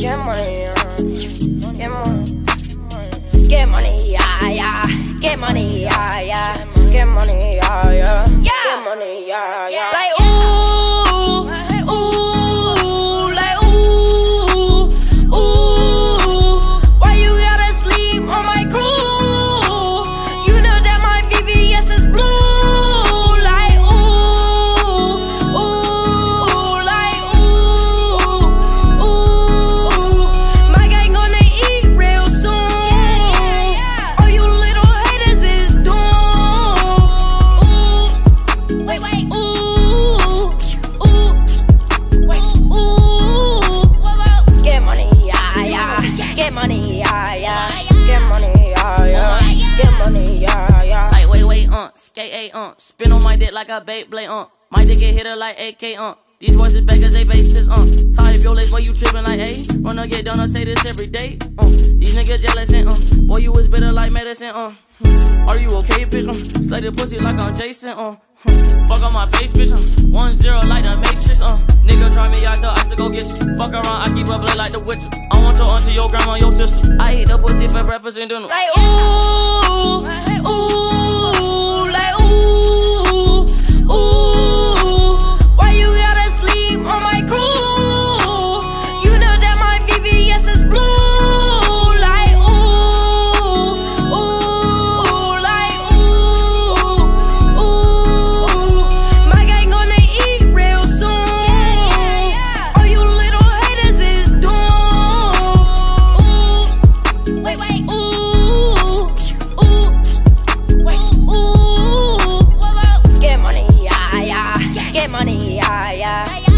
Get money, get money. Get money, yeah, yeah. Get money, yeah, yeah. Get money, yeah, yeah. Get money, yeah, yeah. Like ooh, ooh, like ooh, ooh. Why you gotta sleep on my crew? You know that my VVS is blue. Like ooh, ooh, like ooh, ooh. My gang gonna eat real soon. All you little haters is doomed. Ooh, wait, ooh, ooh, wait, ooh. Get money, yeah, yeah. Get money, yeah, yeah. Get money, yeah, yeah. Get money, yeah, yeah. Like wait, skate spin on my dick like a Beyblade, my dick get hit her like AK, These voices beggars, they bases, Tie up your legs while you trippin' like, ayy. Run get done, I say this every day, These niggas jealous and, boy, you was bitter like medicine, Are you okay, bitch, Slay the pussy like I'm Jason, Fuck on my face, bitch, 1-0 like the Matrix, Nigga try me, I tell I to go get you. Fuck around, I keep a blade like the Witcher. I want your auntie, your grandma, your sister. I eat the pussy for breakfast and dinner. Like ooh, ooh, like ooh, ooh. Why you gotta sleep on my crew? You know that my VVS is blue. Like ooh, ooh, like ooh, ooh. My gang gonna eat real soon. All you little haters is doomed. Ooh, wait, ooh, ooh, wait, ooh. Get money, yeah, yeah. Get money, yeah, yeah.